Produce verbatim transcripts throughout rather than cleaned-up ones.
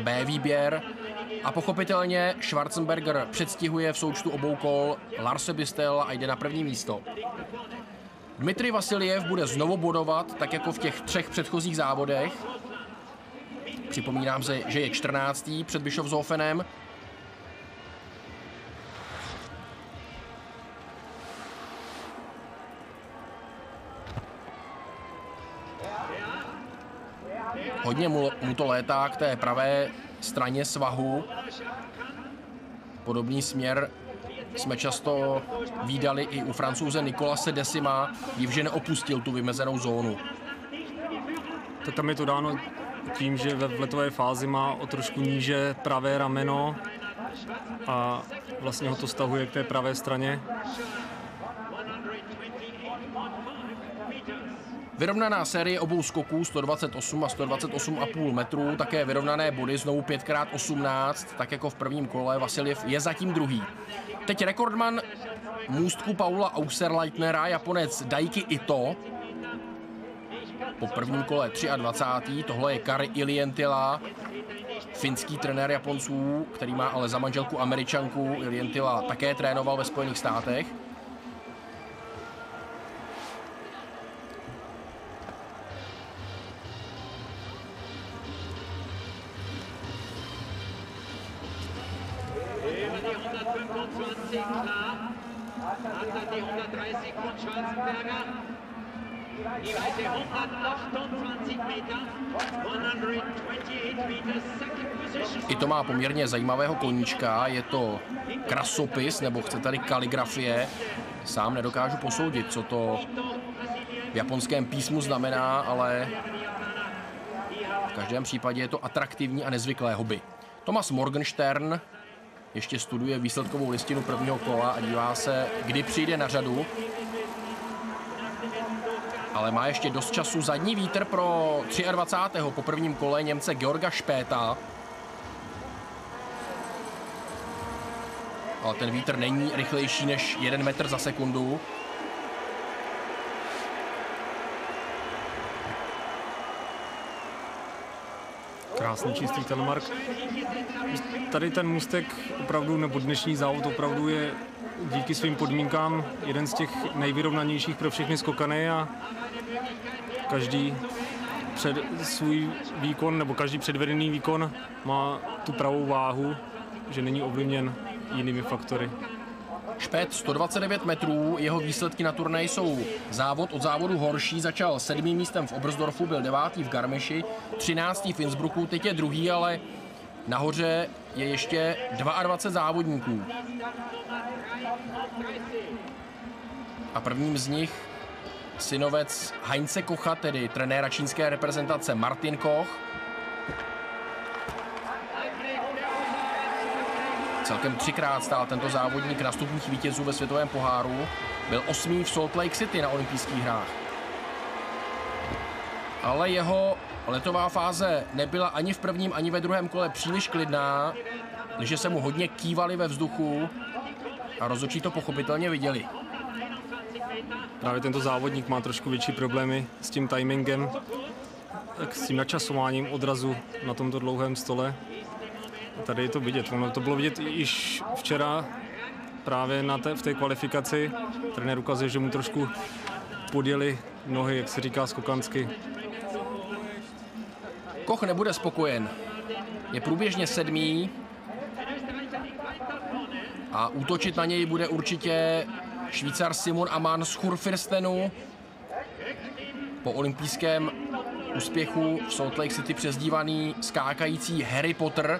B výběr a pochopitelně Schwarzenberger předstihuje v součtu obou kol Larse Bistela a jde na první místo. Dmitrij Vasiljev bude znovu bodovat, tak jako v těch třech předchozích závodech. Připomínám se, že je čtrnáctý před Bischofshofenem. Hodně mu, mu to létá k té pravé straně svahu. Podobný směr jsme často vídali i u Francouze Nicolase Decima, divže neopustil tu vymezenou zónu. Tak tam je to dáno tím, že ve letové fázi má o trošku níže pravé rameno a vlastně ho to stahuje k té pravé straně. Vyrovnaná série obou skoků sto dvacet osm a sto dvacet osm celá pět metrů, také vyrovnané body, znovu pět krát osmnáct, tak jako v prvním kole. Vasiljev je zatím druhý. Teď rekordman můstku Paula Auserleitnera, Japonec Daiki Ito. Po prvním kole dvacátý třetí Tohle je Kari Ilientila, finský trenér Japonců, který má ale za manželku Američanku. Ilientila také trénoval ve Spojených státech. I to má poměrně zajímavého koníčka, je to krasopis, nebo chce tady kaligrafie. Sám nedokážu posoudit, co to v japonském písmu znamená, ale v každém případě je to atraktivní a nezvyklé hobby. Thomas Morgenstern ještě studuje výsledkovou listinu prvního kola a dívá se, kdy přijde na řadu. Ale má ještě dost času. Zadní vítr pro dvacátého třetího po prvním kole Němce Georga Špéta. Ale ten vítr není rychlejší než jeden metr za sekundu. Krásný čistý telemark. Tady ten můstek opravdu, nebo dnešní závod opravdu je díky svým podmínkám jeden z těch nejvyrovnanějších pro všechny skokany a každý před svůj výkon, nebo každý předvedený výkon má tu pravou váhu, že není ovlivněn jinými faktory. Špét sto dvacet devět metrů, jeho výsledky na turnaji jsou závod od závodu horší, začal sedmým místem v Oberstdorfu, byl devátý v Garmiši, třináctý v Innsbrucku, teď je druhý, ale nahoře je ještě dvacet dva závodníků. A prvním z nich synovec Heinze Kocha, tedy trenéra čínské reprezentace Martin Koch. Celkem třikrát stál tento závodník na stupních vítězů ve světovém poháru. Byl osmý v Salt Lake City na olympijských hrách. Ale jeho letová fáze nebyla ani v prvním, ani ve druhém kole příliš klidná, takže se mu hodně kývali ve vzduchu a rozhodčí to pochopitelně viděli. Právě tento závodník má trošku větší problémy s tím timingem, tak s tím načasováním odrazu na tomto dlouhém stole. A tady je to vidět. Ono to bylo vidět již včera právě na té, v té kvalifikaci. Trenér ukazuje, že mu trošku podjeli nohy, jak se říká skokansky. Koch nebude spokojen. Je průběžně sedmý a útočit na něj bude určitě Švýcar Simon Ammann z Kurfürstenu. Po olympijském úspěchu v Salt Lake City přezdívaný skákající Harry Potter.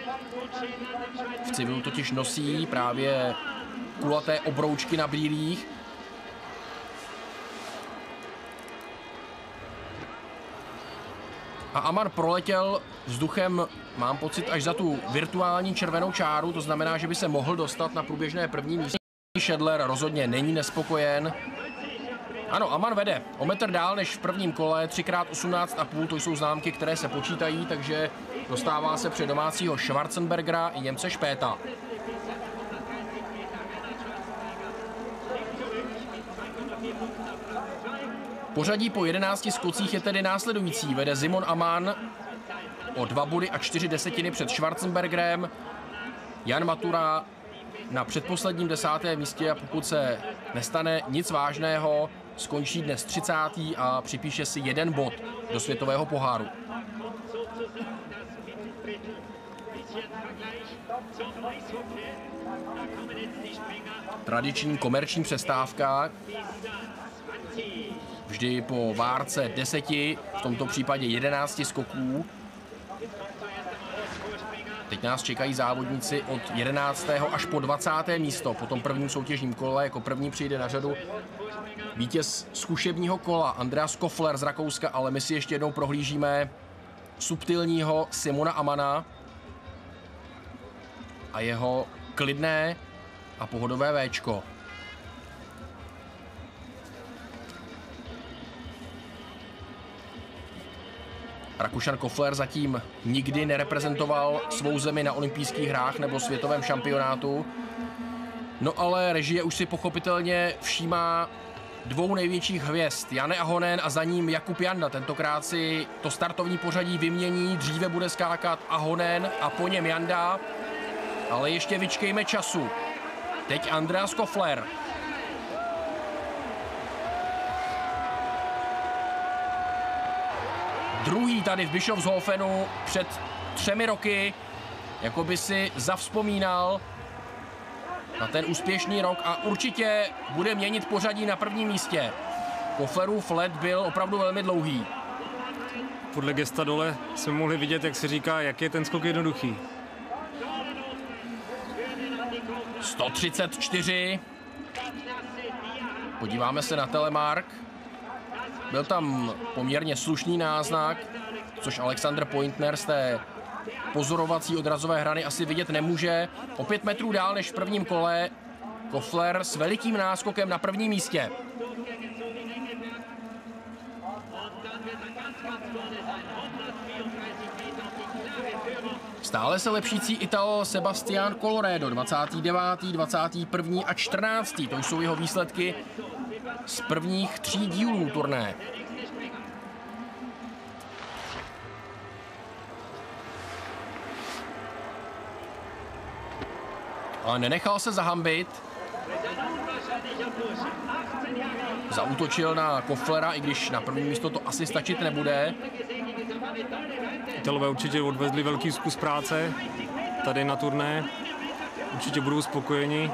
V civilu totiž nosí právě kulaté obroučky na brýlích. A Ammann proletěl vzduchem, mám pocit, až za tu virtuální červenou čáru, to znamená, že by se mohl dostat na průběžné první místo. Schedler rozhodně není nespokojen. Ano, Ammann vede o metr dál než v prvním kole, tři krát osmnáct a půl, to jsou známky, které se počítají, takže dostává se před domácího Schwarzenbergera i Němce Špéta. Pořadí po jedenácti skocích je tedy následující. Vede Simon Ammann o dva body a čtyři desetiny před Schwarzenbergerem. Jan Matura na předposledním desátém místě a pokud se nestane nic vážného, skončí dnes třicátý a připíše si jeden bod do světového poháru. Tradiční komerční přestávka. Vždy po várce deseti, v tomto případě jedenácti skoků. Teď nás čekají závodníci od jedenáctého až po dvacáté místo. Po tom prvním soutěžním kole jako první přijde na řadu vítěz zkušebního kola Andreas Koffler z Rakouska, ale my si ještě jednou prohlížíme subtilního Simona Amana a jeho klidné a pohodové véčko. Rakušan Koffler zatím nikdy nereprezentoval svou zemi na olympijských hrách nebo světovém šampionátu. No ale režie už si pochopitelně všímá dvou největších hvězd, Janne Ahonen a za ním Jakub Janda. Tentokrát si to startovní pořadí vymění, dříve bude skákat Ahonen a po něm Janda. Ale ještě vyčkejme času. Teď Andreas Koffler. Druhý tady v Bischofshofenu před třemi roky, jako by si zavzpomínal na ten úspěšný rok a určitě bude měnit pořadí na prvním místě. Kofflerův let byl opravdu velmi dlouhý. Podle gesta dole jsme mohli vidět, jak se říká, jak je ten skok jednoduchý. sto třicet čtyři. Podíváme se na telemark. Byl tam poměrně slušný náznak, což Alexander Pointner z té pozorovací odrazové hrany asi vidět nemůže. O pět metrů dál než v prvním kole Koffler s velikým náskokem na prvním místě. Stále se lepšící Ital Sebastian Colloredo, dvacátý devátý, dvacátý první a čtrnáctý To jsou jeho výsledky z prvních tří dílů turné. Ale nenechal se zahambit. Zaútočil na Kofflera, i když na první místo to asi stačit nebude. Italové určitě odvezli velký kus práce tady na turné. Určitě budou spokojeni.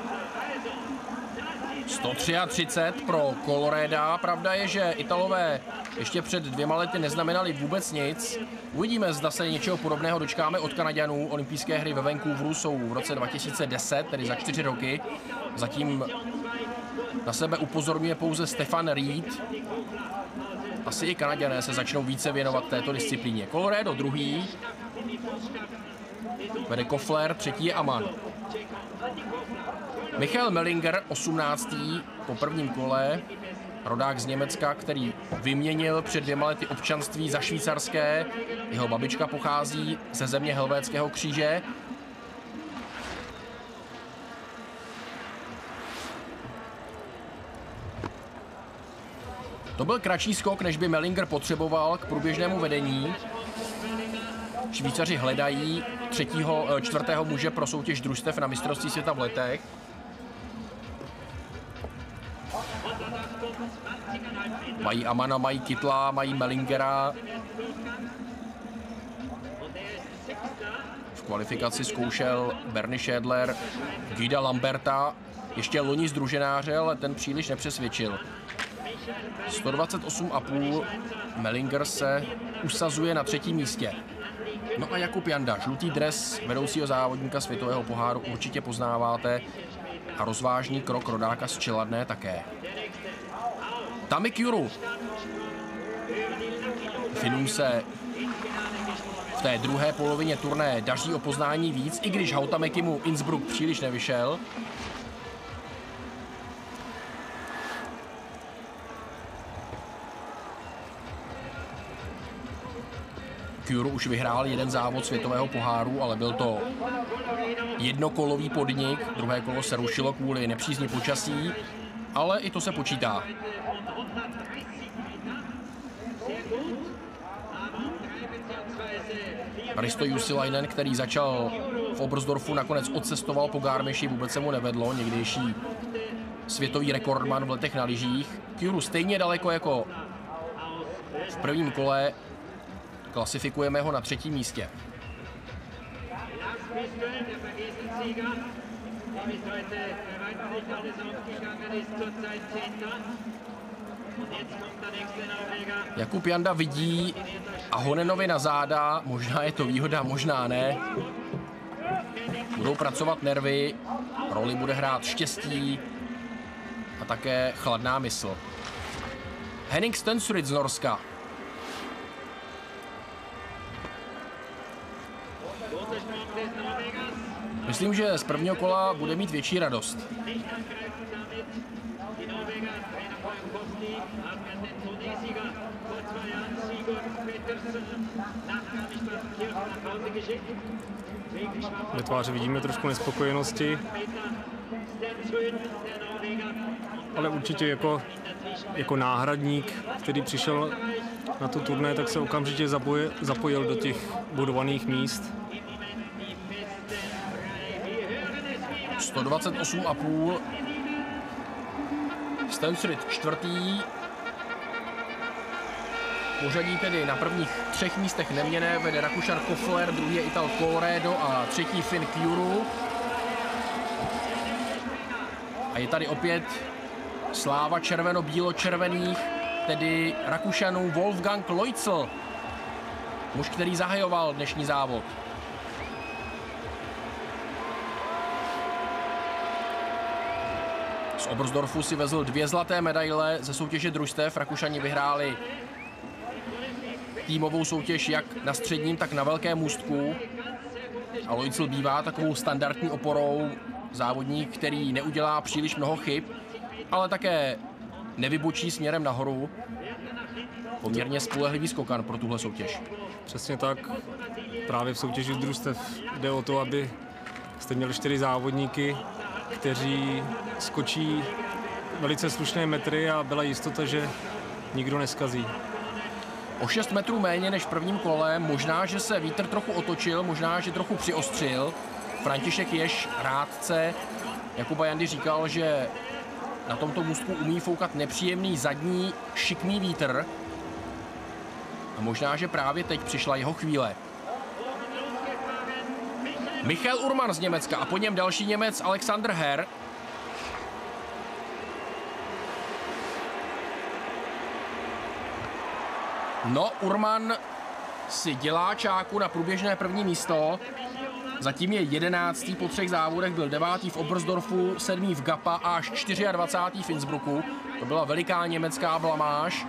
sto třicet tři pro Coloreda. Pravda je, že Italové ještě před dvěma lety neznamenali vůbec nic. Uvidíme, zda se něčeho podobného dočkáme od Kanaďanů. Olympijské hry ve Vancouveru jsou v roce dva tisíce deset, tedy za čtyři roky. Zatím na sebe upozorňuje pouze Stefan Reed. Asi i Kanaďané se začnou více věnovat této disciplíně. Colloredo druhý. Vede Koffler, třetí je Aman. Michael Mellinger, osmnáctý po prvním kole, rodák z Německa, který vyměnil před dvěma lety občanství za švýcarské. Jeho babička pochází ze země Helvétského kříže. To byl kratší skok, než by Mellinger potřeboval k průběžnému vedení. Švýcaři hledají třetího, čtvrtého muže pro soutěž družstev na mistrovství světa v letech. Mají Amana, mají Kittla, mají Mellingera. V kvalifikaci zkoušel Bernie Schädler Guida Lamberta, ještě loni z druženáře, ale ten příliš nepřesvědčil. sto dvacet osm a půl. Mellinger se usazuje na třetím místě. No a Jakub Janda, žlutý dres vedoucího závodníka světového poháru určitě poznáváte a rozvážný krok rodáka z Čeladné také. Tami Kyuru. Finům se v té druhé polovině turné daří o poznání víc, i když Hautamäkimu Innsbruck příliš nevyšel. Kyuru už vyhrál jeden závod světového poháru, ale byl to jednokolový podnik. Druhé kolo se rušilo kvůli nepřízni počasí, ale i to se počítá. Risto Jussilainen, který začal v Oberstdorfu, nakonec odcestoval po Garmiši, vůbec se mu nevedlo, někdejší světový rekordman v letech na lyžích. Kjuru stejně daleko jako v prvním kole, klasifikujeme ho na třetím místě. Jakub Janda vidí Ahonenovi na záda, možná je to výhoda, možná ne. Budou pracovat nervy, roli bude hrát štěstí a také chladná mysl. Henning Stensrud z Norska. Myslím, že z prvního kola bude mít větší radost. Ve tváři vidíme trošku nespokojenosti, ale určitě jako, jako náhradník, který přišel na tu turné, tak se okamžitě zapojil, zapojil do těch budovaných míst. sto dvacet osm a půl. Stensrud čtvrtý. Pořadí tedy na prvních třech místech neměné, vede Rakušan Koffler, druhý je Ital Colleredo a třetí Finn Kjuru. A je tady opět sláva červeno-bílo-červených, tedy Rakušanů Wolfgang Loitzl, muž, který zahajoval dnešní závod. Z Oberstdorfu si vezl dvě zlaté medaile ze soutěže družstev. Rakušani vyhráli týmovou soutěž jak na středním, tak na velkém můstku. A Loitzl bývá takovou standardní oporou, závodník, který neudělá příliš mnoho chyb, ale také nevybočí směrem nahoru. Poměrně spolehlivý skokan pro tuhle soutěž. Přesně tak. Právě v soutěži družstev jde o to, aby jste měli čtyři závodníky, kteří skočí velice slušné metry a byla jistota, že nikdo neskazí. O šest metrů méně než v prvním kole, možná, že se vítr trochu otočil, možná, že trochu přiostřil. František Ješ, rádce Jakuba Jandy, říkal, že na tomto můstku umí foukat nepříjemný zadní šikmý vítr. A možná, že právě teď přišla jeho chvíle. Michael Urman z Německa a po něm další Němec Alexander Herr. No, Urman si dělá čáku na průběžné první místo. Zatím je jedenáctý po třech závodech, byl devátý v Oberstdorfu, sedmý v Gapa a až dvacátý čtvrtý v Innsbrucku. To byla veliká německá blamáž.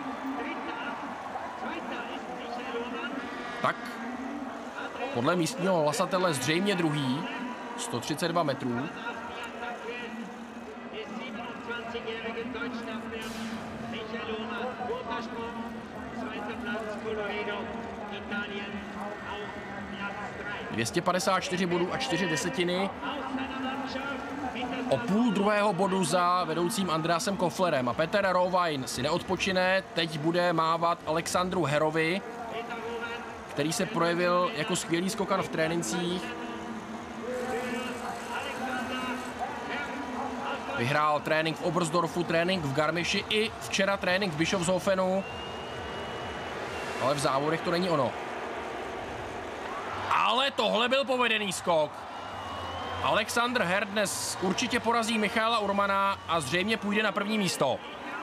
Tak, podle místního hlasatele zřejmě druhý, sto třicet dva metrů. dvě stě padesát čtyři bodů a čtyři desetiny. O půl druhého bodu za vedoucím Andreasem Kofflerem. A Peter Rowein si neodpočine, teď bude mávat Alexandru Herrovi, který se projevil jako skvělý skokan v trénincích. Vyhrál trénink v Oberstdorfu, trénink v Garmiši i včera trénink v Bischofshofenu. Ale v závodech to není ono. Ale tohle byl povedený skok. Alexander Herr dnes určitě porazí Michaela Urmana a zřejmě půjde na první místo.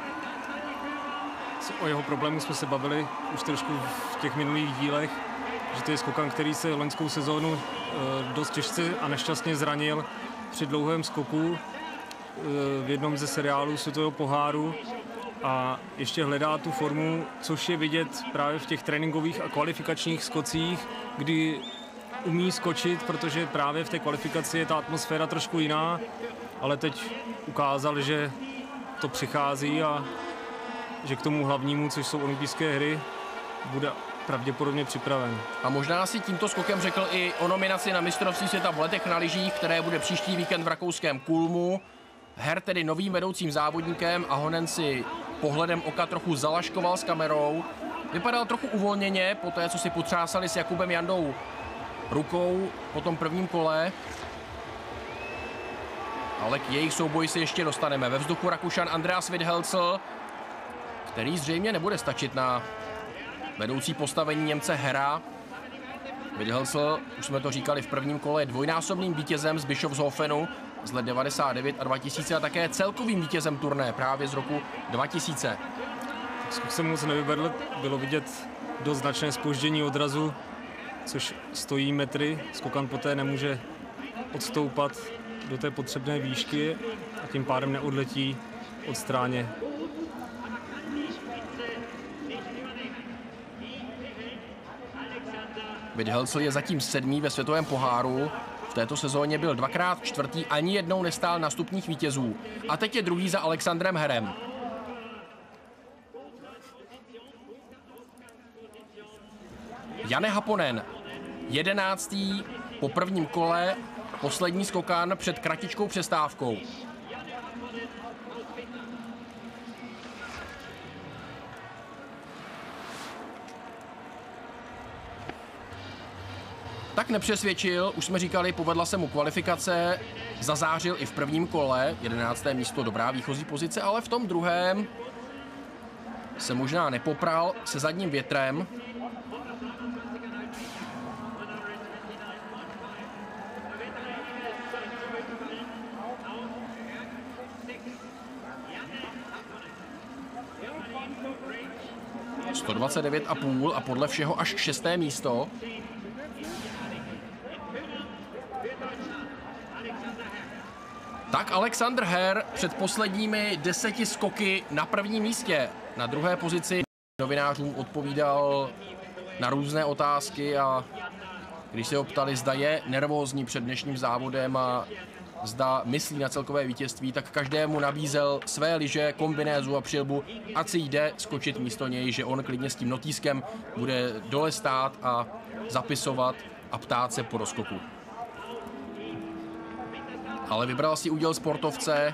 O jeho problému jsme se bavili už trošku v těch minulých dílech, že to je skokan, který se loňskou sezónu dost těžce a nešťastně zranil při dlouhém skoku v jednom ze seriálů světového poháru a ještě hledá tu formu, což je vidět právě v těch tréninkových a kvalifikačních skocích, kdy umí skočit, protože právě v té kvalifikaci je ta atmosféra trošku jiná, ale teď ukázal, že to přichází a že k tomu hlavnímu, což jsou olympijské hry, bude pravděpodobně připraven. A možná si tímto skokem řekl i o nominaci na mistrovství světa v letech na lyžích, které bude příští víkend v rakouském Kulmu. Herr tedy novým vedoucím závodníkem a Honen si pohledem oka trochu zalaškoval s kamerou. vypadal trochu uvolněně po té, co si potřásali s Jakubem Jandou rukou po tom prvním kole. Ale k jejich souboji se ještě dostaneme. Ve vzduchu Rakušan Andreas Withelcl, který zřejmě nebude stačit na vedoucí postavení Němce Hera. Withelcl, už jsme to říkali v prvním kole, je dvojnásobným vítězem z Bischofshofenu z let devadesát devět a dva tisíce a také celkovým vítězem turné právě z roku dva tisíce. Skok se moc nevyvedl, bylo vidět dost značné zpoždění odrazu, což stojí metry. Skokan poté nemůže odstoupat do té potřebné výšky a tím pádem neodletí od stráně. Withelcl je zatím sedmý ve světovém poháru. V této sezóně byl dvakrát čtvrtý, ani jednou nestál na stupních vítězů. A teď je druhý za Alexandrem Herem. Janne Haponen, jedenáctý po prvním kole, poslední skokan před kratičkou přestávkou. Tak nepřesvědčil, už jsme říkali, povedla se mu kvalifikace, zazářil i v prvním kole, jedenácté místo, dobrá výchozí pozice, ale v tom druhém se možná nepopral se zadním větrem. sto dvacet devět a půl a podle všeho až šesté místo. Tak Alexander Her před posledními deseti skoky na prvním místě. Na druhé pozici novinářům odpovídal na různé otázky a když se ho ptali, zda je nervózní před dnešním závodem a zda myslí na celkové vítězství, tak každému nabízel své lyže, kombinézu a přilbu, ať si jde skočit místo něj, že on klidně s tím notýskem bude dole stát a zapisovat a ptát se po rozskoku. Ale vybral si úděl sportovce.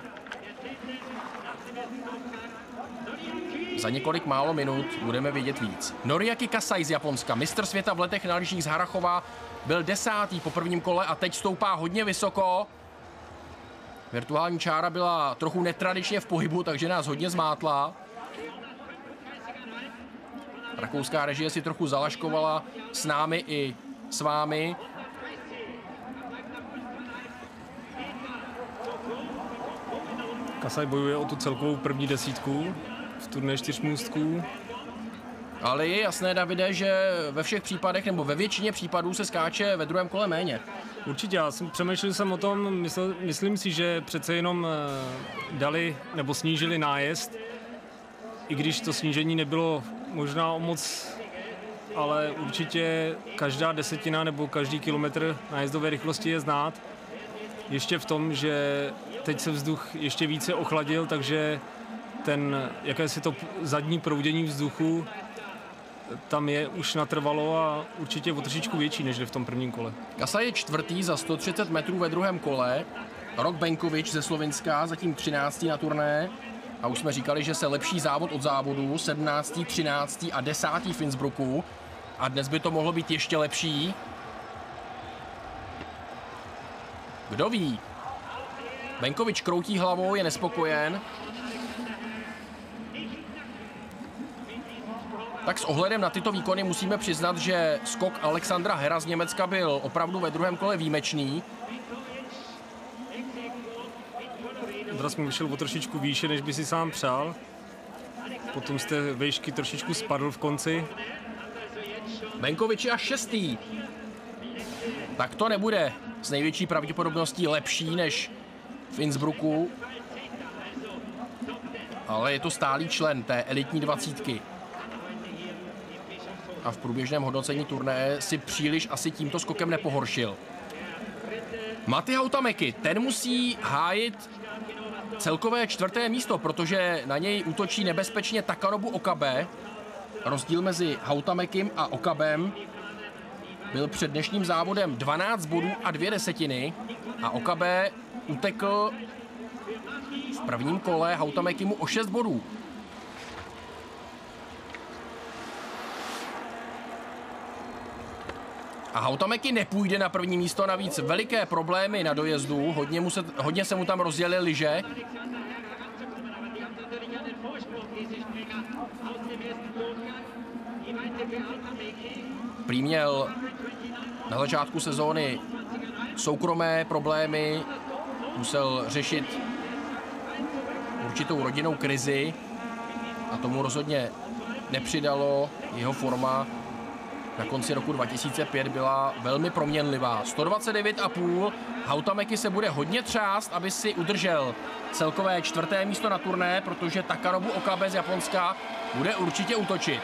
Za několik málo minut budeme vědět víc. Noriaki Kasai z Japonska, mistr světa v letech na lyžích z Harrachova, byl desátý po prvním kole a teď stoupá hodně vysoko. Virtuální čára byla trochu netradičně v pohybu, takže nás hodně zmátla. Rakouská režie si trochu zalaškovala s námi i s vámi. Kasai bojuje o tu celkovou první desítku v turné čtyřmůstků. Ale je jasné, Davide, že ve všech případech, nebo ve většině případů se skáče ve druhém kole méně. Určitě, já jsem přemýšlel jsem o tom, mysl, myslím si, že přece jenom dali nebo snížili nájezd, i když to snížení nebylo možná o moc, ale určitě každá desetina nebo každý kilometr nájezdové rychlosti je znát. Ještě v tom, že teď se vzduch ještě více ochladil, takže ten, jakési to zadní proudění vzduchu tam je už natrvalo a určitě o trošičku větší, než v tom prvním kole. Kasai je čtvrtý za sto třicet metrů ve druhém kole. Rok Benkovič ze Slovinska zatím třináctý na turné. A už jsme říkali, že se lepší závod od závodu, sedmnáctý, třináctý a desátý v Innsbrucku. A dnes by to mohlo být ještě lepší. Kdo ví? Benkovič kroutí hlavou, je nespokojen. Tak s ohledem na tyto výkony musíme přiznat, že skok Alexandra Hera z Německa byl opravdu ve druhém kole výjimečný. Odraz mu vyšel o trošičku výše, než by si sám přál. Potom z té vejšky trošičku spadl v konci. Benkovič je až šestý. Tak to nebude s největší pravděpodobností lepší než v Innsbrucku. Ale je to stálý člen té elitní dvacítky. A v průběžném hodnocení turnaje si příliš asi tímto skokem nepohoršil. Matti Hautamäki, ten musí hájit celkové čtvrté místo, protože na něj útočí nebezpečně Takanobu Okabe. Rozdíl mezi Hautamäkim a Okabem byl před dnešním závodem dvanáct bodů a dvě desetiny a Okabe utekl v prvním kole Hautamäkimu o šest bodů. A Hautamäki nepůjde na první místo, navíc veliké problémy na dojezdu, hodně, mu se, hodně se mu tam rozdělily lyže. Prý měl na začátku sezóny soukromé problémy, musel řešit určitou rodinnou krizi a tomu rozhodně nepřidalo. Jeho forma na konci roku dva tisíce pět byla velmi proměnlivá. sto dvacet devět a půl. Hautamäki se bude hodně třást, aby si udržel celkové čtvrté místo na turné, protože Takanobu Okabe z Japonska bude určitě útočit.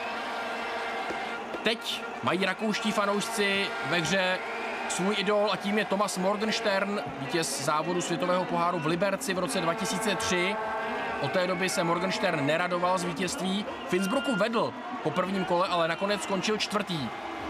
Teď mají rakouští fanoušci ve hře svůj idol a tím je Thomas Morgenstern, vítěz závodu světového poháru v Liberci v roce dva tisíce tři. Od té doby se Morgenstern neradoval z vítězství. V Innsbrucku vedl po prvním kole, ale nakonec skončil čtvrtý.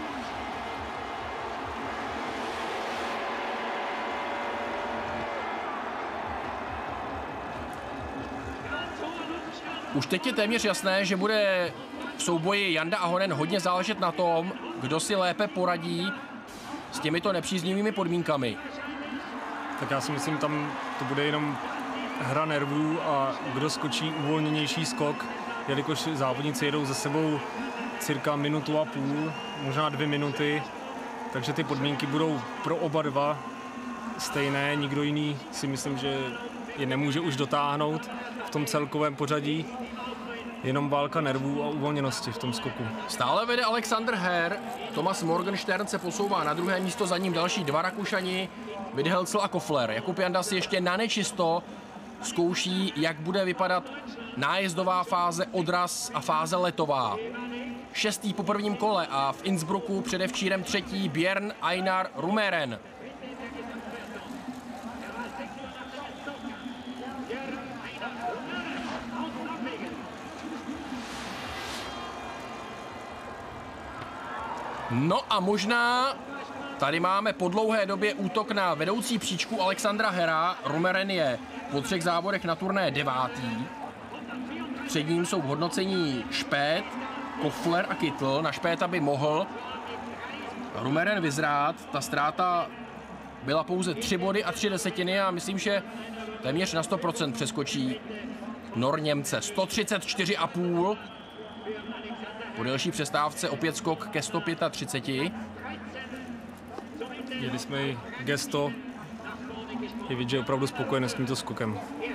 Už teď je téměř jasné, že bude v souboji Janda Ahonen hodně záležet na tom, kdo si lépe poradí s těmito nepříznivými podmínkami. Tak já si myslím, tam to bude jenom hra nervů a kdo skočí uvolněnější skok, jelikož závodníci jedou za sebou cirka minutu a půl, možná dvě minuty, takže ty podmínky budou pro oba dva stejné, nikdo jiný si myslím, že je nemůže už dotáhnout v tom celkovém pořadí, jenom válka nervů a uvolněnosti v tom skoku. Stále vede Alexander Herr, Thomas Morgenstern se posouvá na druhé místo, za ním další dva Rakušani, Withelcl a Koffler. Jakub Janda si ještě na nečisto zkouší, jak bude vypadat nájezdová fáze, odraz a fáze letová. Šestý po prvním kole a v Innsbrucku předevčírem třetí Björn Einar Rumeren. No a možná tady máme po dlouhé době útok na vedoucí příčku Alexandra Herra. Rumeren je po třech závodech na turné devátý. Před ním jsou v hodnocení Špét, Koffler a Kittel. Na Špéta by mohl Rumeren vyzrát. Ta ztráta byla pouze tři body a tři desetiny a myslím, že téměř na sto procent přeskočí Nor Němce. sto třicet čtyři a půl. Po delší přestávce opět skok ke sto třicet pět. Měli jsme i gesto, je vidět, že je opravdu spokojený s tímto skokem.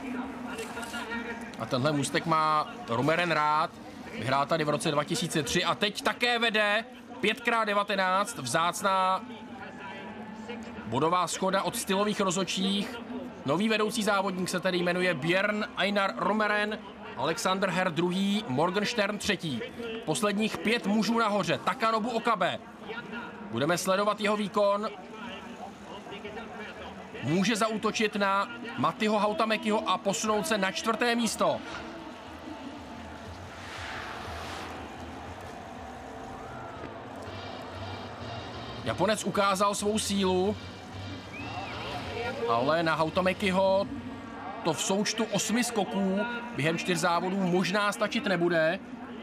A tenhle můstek má Rumeren rád, vyhrál tady v roce dva tisíce tři a teď také vede pět krát devatenáct, vzácná bodová schoda od stylových rozhodčích. Nový vedoucí závodník se tedy jmenuje Björn Einar Rumeren, Alexander Herr druhý, Morgenstern třetí. Posledních pět mužů nahoře, Takanobu Okabe. Budeme sledovat jeho výkon. Může zaútočit na Mattiho Hautamäkiho a posunout se na čtvrté místo. Japonec ukázal svou sílu, ale na Hautamäkiho to v součtu osmi skoků během čtyř závodů možná stačit nebude.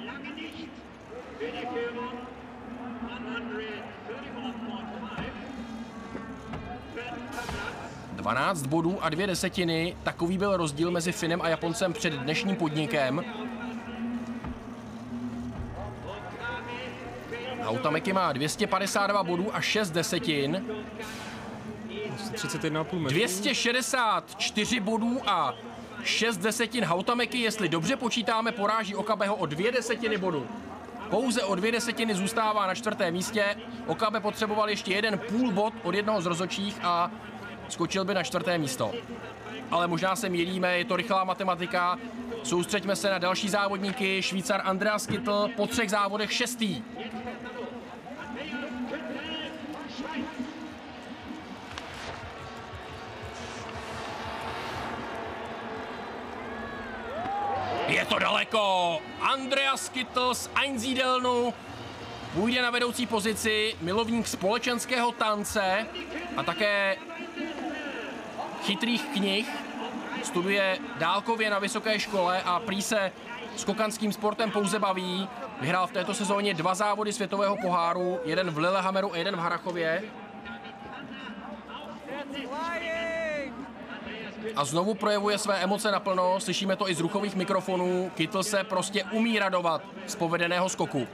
dvanáct bodů a dvě desetiny, takový byl rozdíl mezi Finem a Japoncem před dnešním podnikem. Hautamäki má dvě stě padesát dva bodů a šest desetin. třicet jedna a půl metru. dvě stě šedesát čtyři bodů a šest desetin Hautamäki, jestli dobře počítáme, poráží Okabeho o dvě desetiny bodu. Pouze o dvě desetiny zůstává na čtvrtém místě. Okabe potřeboval ještě jeden půl bod od jednoho z rozhodčích a skočil by na čtvrté místo. Ale možná se mýlíme, je to rychlá matematika. Soustřeďme se na další závodníky. Švýcar Andreas Kittel po třech závodech šestý. Je to daleko. Andreas Kittel z Einsiedelnu půjde na vedoucí pozici, milovník společenského tance a také chytrých knih. Studuje dálkově na vysoké škole a prý se skokanským sportem pouze baví. Vyhrál v této sezóně dva závody světového poháru, jeden v Lillehammeru a jeden v Harrachově. A znovu projevuje své emoce naplno, slyšíme to i z ruchových mikrofonů. Kittel se prostě umí radovat z povedeného skoku.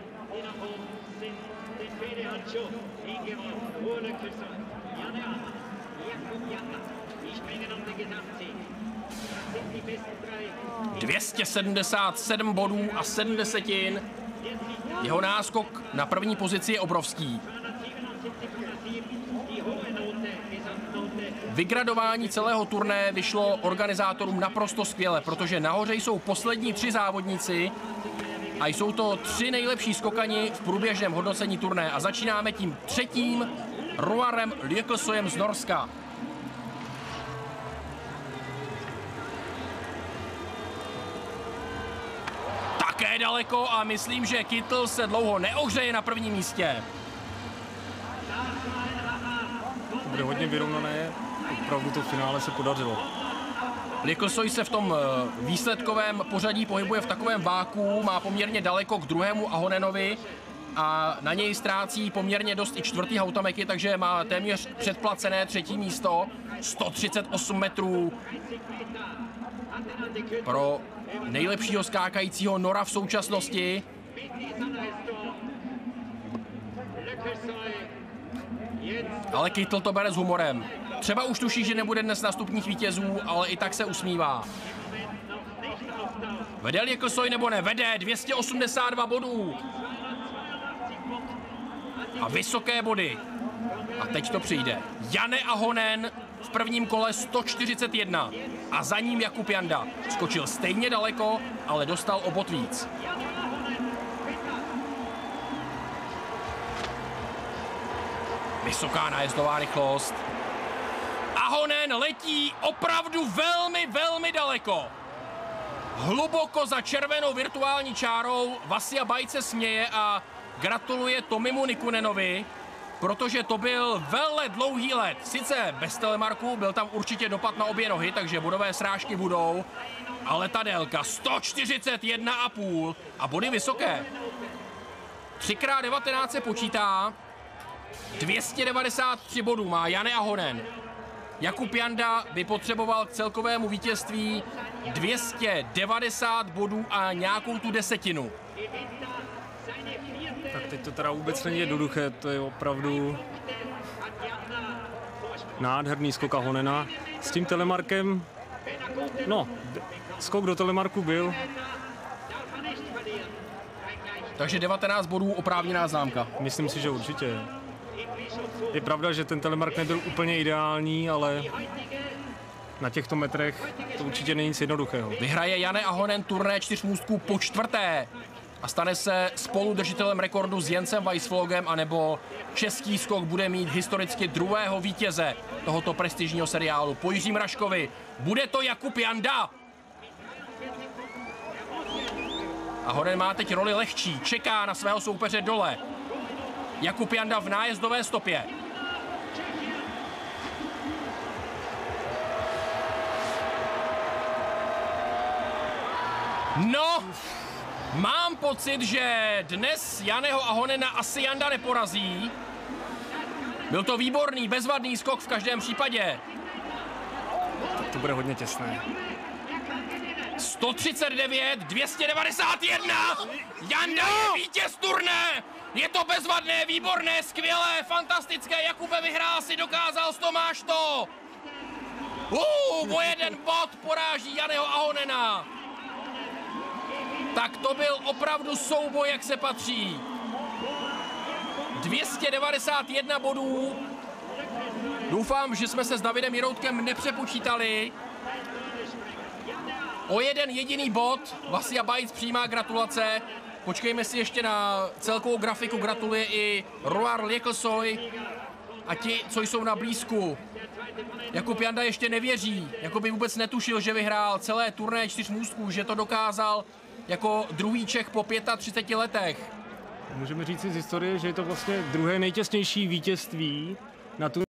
dvě stě sedmdesát sedm bodů a sedm desetin. Jeho náskok na první pozici je obrovský. Vygradování celého turné vyšlo organizátorům naprosto skvěle, protože nahoře jsou poslední tři závodníci a jsou to tři nejlepší skokani v průběžném hodnocení turné. A začínáme tím třetím Roarem Lieklesojem z Norska. Také daleko a myslím, že Kittel se dlouho neohřeje na prvním místě. To bude hodně vyrovnané, opravdu to finále se podařilo. Lieklesoj se v tom výsledkovém pořadí pohybuje v takovém váku, má poměrně daleko k druhému Ahonenovi a na něj ztrácí poměrně dost i čtvrtý Hautamäki, takže má téměř předplacené třetí místo, sto třicet osm metrů pro nejlepšího skákajícího Nora v současnosti. Ale Kittel to bere s humorem. Třeba už tuší, že nebude dnes na stupních vítězů, ale i tak se usmívá. Vede Lieklesoj nebo ne? Vede, dvě stě osmdesát dva bodů. A vysoké body. A teď to přijde. Janne Ahonen v prvním kole sto čtyřicet jedna. A za ním Jakub Janda. Skočil stejně daleko, ale dostal o bod víc. Vysoká nájezdová rychlost. Ahonen letí opravdu velmi, velmi daleko. Hluboko za červenou virtuální čárou. Vasia Bajt se směje a gratuluje Tomimu Nikunenovi, protože to byl velmi dlouhý let. Sice bez telemarku, byl tam určitě dopad na obě nohy, takže bodové srážky budou, ale ta délka sto čtyřicet jedna a půl a body vysoké. tři krát devatenáct se počítá. dvě stě devadesát tři bodů má Janne Ahonen. Jakub Janda by potřeboval k celkovému vítězství dvě stě devadesát bodů a nějakou tu desetinu. Tak teď to teda vůbec není jednoduché, to je opravdu nádherný skok Ahonena. S tím telemarkem, no, skok do telemarku byl. Takže devatenáct bodů, oprávněná známka. Myslím si, že určitě. Je pravda, že ten telemark nebyl úplně ideální, ale na těchto metrech to určitě není nic jednoduchého. Vyhraje Janne Ahonen turné čtyřmůstků po čtvrté a stane se spoludržitelem rekordu s Jensem Weissflogem, anebo český skok bude mít historicky druhého vítěze tohoto prestižního seriálu po Jiřím Raškovi. Bude to Jakub Janda. Ahonen má teď roli lehčí, čeká na svého soupeře dole. Jakub Janda v nájezdové stopě. No, mám pocit, že dnes Janneho Ahonena asi Janda neporazí. Byl to výborný, bezvadný skok v každém případě. To bude hodně těsné. sto třicet devět, dvě stě devadesát jedna. Janda je vítěz turné. Je to bezvadné, výborné, skvělé, fantastické. Jakube, vyhrál si, dokázal, Tomáš to. Uh, o jeden bod poráží Janneho Ahonena. Tak to byl opravdu souboj, jak se patří. dvě stě devadesát jedna bodů. Doufám, že jsme se s Davidem Jiroutkem nepřepočítali. O jeden jediný bod. Vasia Bajt přijímá gratulace. Počkejme si ještě na celkovou grafiku. Gratuluje i Roar Lieklesoj. A ti, co jsou na blízku. Jakub Janda ještě nevěří. Jako by vůbec netušil, že vyhrál celé turné čtyřmůstků, že to dokázal jako druhý Čech po třiceti pěti letech. Můžeme říct si z historie, že je to vlastně druhé nejtěsnější vítězství na tu